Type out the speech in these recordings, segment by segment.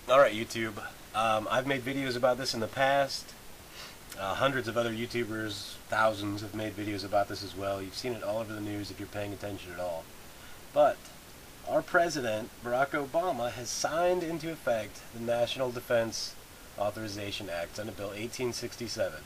Alright, YouTube. I've made videos about this in the past. Hundreds of other YouTubers, thousands, have made videos about this as well. You've seen it all over the news if you're paying attention at all. But our president, Barack Obama, has signed into effect the National Defense Authorization Act, Senate Bill 1867.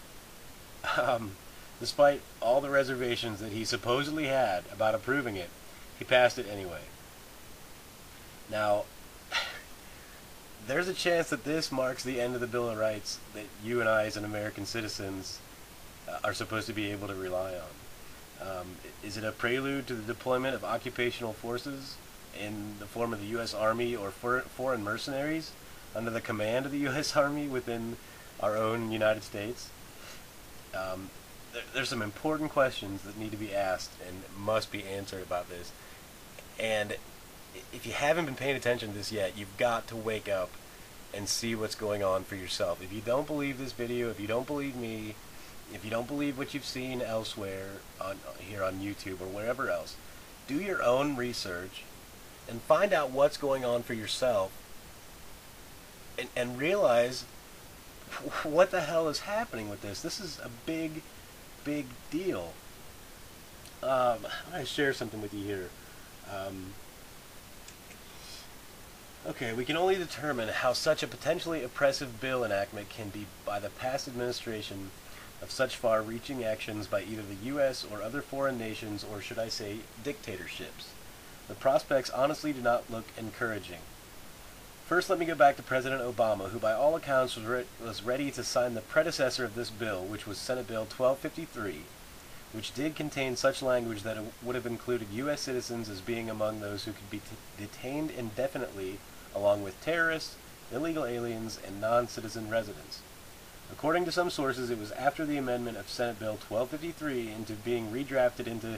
Despite all the reservations that he supposedly had about approving it, he passed it anyway. Now, there's a chance that this marks the end of the Bill of Rights that you and I as an American citizens are supposed to be able to rely on. Is it a prelude to the deployment of occupational forces in the form of the U.S. Army or foreign mercenaries under the command of the U.S. Army within our own United States? There's some important questions that need to be asked and must be answered about this. And if you haven't been paying attention to this yet, you've got to wake up and see what's going on for yourself. If you don't believe this video, if you don't believe me, if you don't believe what you've seen elsewhere here on YouTube or wherever else, do your own research and find out what's going on for yourself and realize what the hell is happening with this. This is a big deal. I'm going to share something with you here. Okay, we can only determine how such a potentially oppressive bill enactment can be by the past administration of such far-reaching actions by either the U.S. or other foreign nations, or should I say, dictatorships. The prospects honestly do not look encouraging. First, let me go back to President Obama, who by all accounts was ready to sign the predecessor of this bill, which was Senate Bill 1253, which did contain such language that it would have included U.S. citizens as being among those who could be detained indefinitely, along with terrorists, illegal aliens, and non-citizen residents. According to some sources, it was after the amendment of Senate Bill 1253 into being redrafted into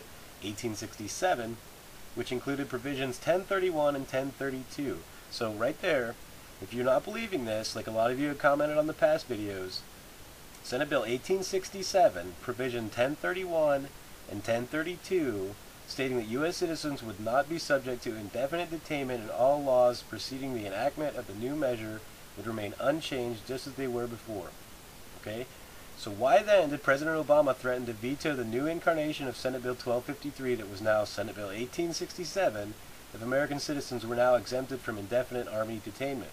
1867, which included provisions 1031 and 1032. So right there, if you're not believing this, like a lot of you have commented on the past videos, Senate Bill 1867, provision 1031 and 1032, stating that U.S. citizens would not be subject to indefinite detainment, and all laws preceding the enactment of the new measure would remain unchanged just as they were before. Okay? So why then did President Obama threaten to veto the new incarnation of Senate Bill 1253 that was now Senate Bill 1867 if American citizens were now exempted from indefinite Army detainment?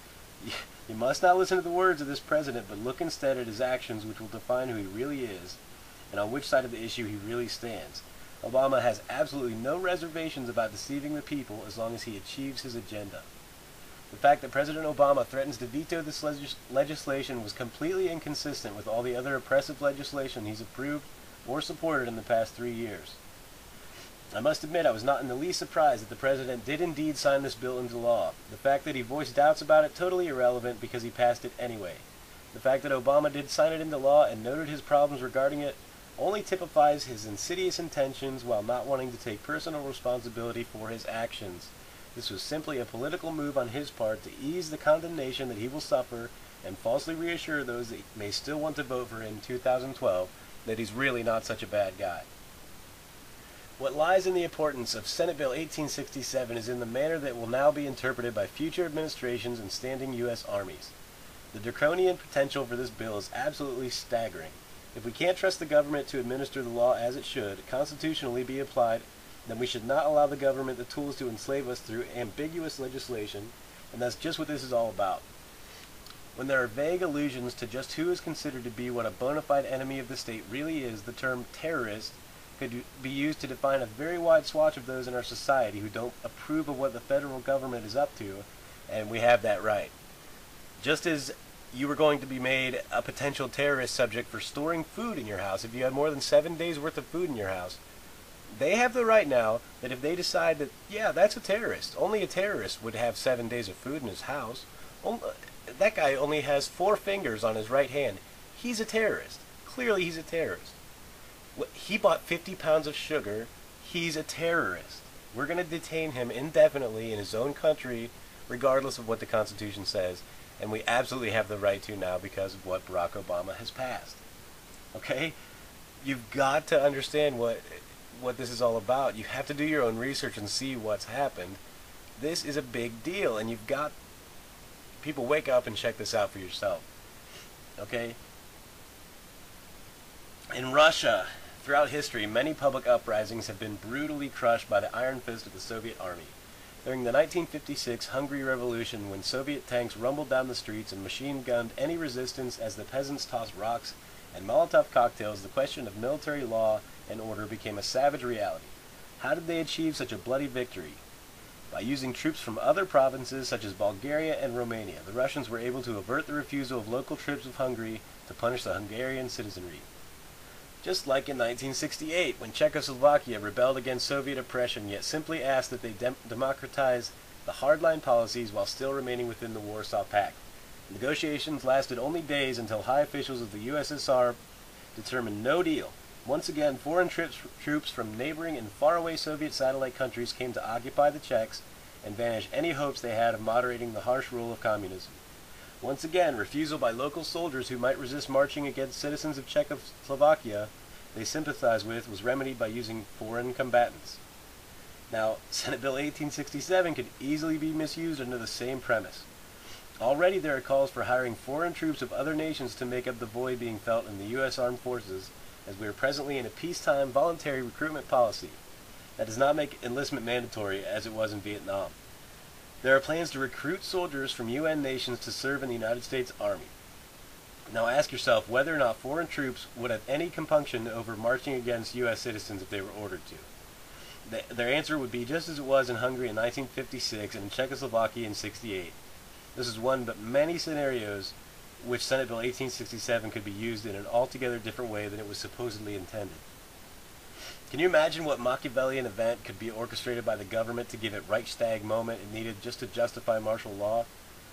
You must not listen to the words of this president, but look instead at his actions, which will define who he really is and on which side of the issue he really stands. Obama has absolutely no reservations about deceiving the people as long as he achieves his agenda. The fact that President Obama threatens to veto this legislation was completely inconsistent with all the other oppressive legislation he's approved or supported in the past 3 years. I must admit I was not in the least surprised that the president did indeed sign this bill into law. The fact that he voiced doubts about it, totally irrelevant because he passed it anyway. The fact that Obama did sign it into law and noted his problems regarding it only typifies his insidious intentions while not wanting to take personal responsibility for his actions. This was simply a political move on his part to ease the condemnation that he will suffer and falsely reassure those that may still want to vote for him in 2012 that he's really not such a bad guy. What lies in the importance of Senate Bill 1867 is in the manner that will now be interpreted by future administrations and standing U.S. armies. The draconian potential for this bill is absolutely staggering. If we can't trust the government to administer the law as it should constitutionally be applied, then we should not allow the government the tools to enslave us through ambiguous legislation, and that's just what this is all about. When there are vague allusions to just who is considered to be what a bona fide enemy of the state really is, the term terrorist could be used to define a very wide swatch of those in our society who don't approve of what the federal government is up to, and we have that right. Just as you were going to be made a potential terrorist subject for storing food in your house if you had more than 7 days worth of food in your house, they have the right now that if they decide that, yeah, that's a terrorist, only a terrorist would have 7 days of food in his house. That guy only has 4 fingers on his right hand. He's a terrorist. Clearly he's a terrorist. He bought 50 pounds of sugar. He's a terrorist. We're going to detain him indefinitely in his own country, regardless of what the Constitution says. And we absolutely have the right to now because of what Barack Obama has passed. Okay? You've got to understand what this is all about. You have to do your own research and see what's happened. This is a big deal, and you've got people, wake up and check this out for yourself. Okay? In Russia, throughout history, many public uprisings have been brutally crushed by the iron fist of the Soviet army. During the 1956 Hungary Revolution, when Soviet tanks rumbled down the streets and machine-gunned any resistance as the peasants tossed rocks and Molotov cocktails, the question of military law and order became a savage reality. How did they achieve such a bloody victory? By using troops from other provinces such as Bulgaria and Romania, the Russians were able to avert the refusal of local troops of Hungary to punish the Hungarian citizenry. Just like in 1968, when Czechoslovakia rebelled against Soviet oppression, yet simply asked that they democratize the hardline policies while still remaining within the Warsaw Pact. Negotiations lasted only days until high officials of the USSR determined no deal. Once again, foreign troops from neighboring and faraway Soviet satellite countries came to occupy the Czechs and vanish any hopes they had of moderating the harsh rule of communism. Once again, refusal by local soldiers who might resist marching against citizens of Czechoslovakia they sympathized with was remedied by using foreign combatants. Now, Senate Bill 1867 could easily be misused under the same premise. Already there are calls for hiring foreign troops of other nations to make up the void being felt in the U.S. Armed Forces, as we are presently in a peacetime voluntary recruitment policy. That does not make enlistment mandatory as it was in Vietnam. There are plans to recruit soldiers from UN nations to serve in the United States Army. Now ask yourself whether or not foreign troops would have any compunction over marching against U.S. citizens if they were ordered to. Their answer would be just as it was in Hungary in 1956 and in Czechoslovakia in 1968. This is one but many scenarios which Senate Bill 1867 could be used in an altogether different way than it was supposedly intended. Can you imagine what Machiavellian event could be orchestrated by the government to give it Reichstag moment it needed just to justify martial law?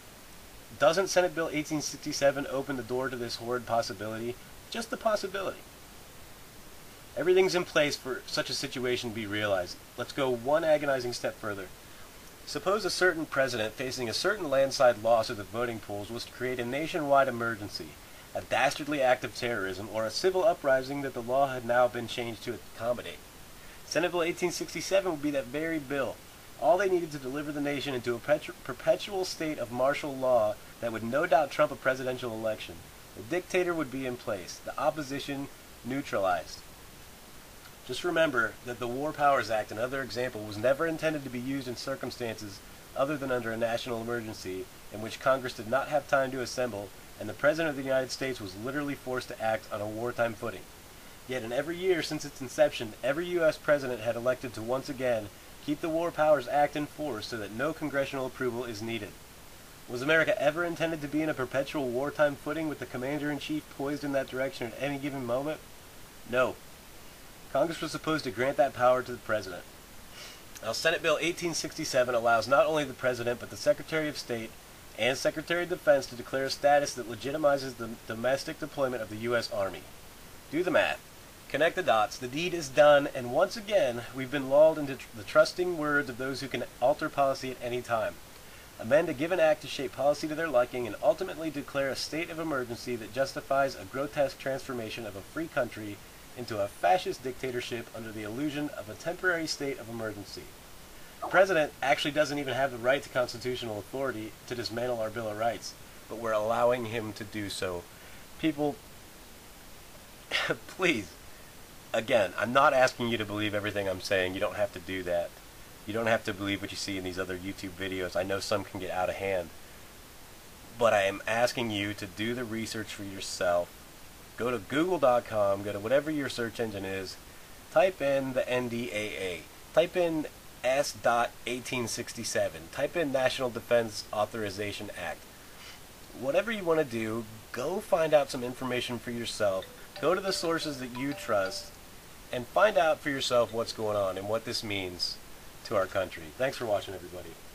Doesn't Senate Bill 1867 open the door to this horrid possibility? Just the possibility. Everything's in place for such a situation to be realized. Let's go one agonizing step further. Suppose a certain president facing a certain landslide loss at the voting polls was to create a nationwide emergency, a dastardly act of terrorism, or a civil uprising that the law had now been changed to accommodate. Senate Bill 1867 would be that very bill. All they needed to deliver the nation into a perpetual state of martial law that would no doubt trump a presidential election. The dictator would be in place, the opposition neutralized. Just remember that the War Powers Act, another example, was never intended to be used in circumstances other than under a national emergency in which Congress did not have time to assemble and the President of the United States was literally forced to act on a wartime footing. Yet in every year since its inception, every U.S. president had elected to once again keep the War Powers Act in force so that no congressional approval is needed. Was America ever intended to be in a perpetual wartime footing with the Commander-in-Chief poised in that direction at any given moment? No. Congress was supposed to grant that power to the President. Now, Senate Bill 1867 allows not only the President but the Secretary of State and Secretary of Defense to declare a status that legitimizes the domestic deployment of the U.S. Army. Do the math. Connect the dots. The deed is done, and once again, we've been lulled into the trusting words of those who can alter policy at any time. Amend a given act to shape policy to their liking and ultimately declare a state of emergency that justifies a grotesque transformation of a free country into a fascist dictatorship under the illusion of a temporary state of emergency. The President actually doesn't even have the right to constitutional authority to dismantle our Bill of Rights, but we're allowing him to do so. People, please, again, I'm not asking you to believe everything I'm saying. You don't have to do that. You don't have to believe what you see in these other YouTube videos. I know some can get out of hand. But I am asking you to do the research for yourself. Go to google.com, go to whatever your search engine is, type in the NDAA, type in S.1867, type in National Defense Authorization Act. Whatever you want to do, go find out some information for yourself, go to the sources that you trust, and find out for yourself what's going on and what this means to our country. Thanks for watching, everybody.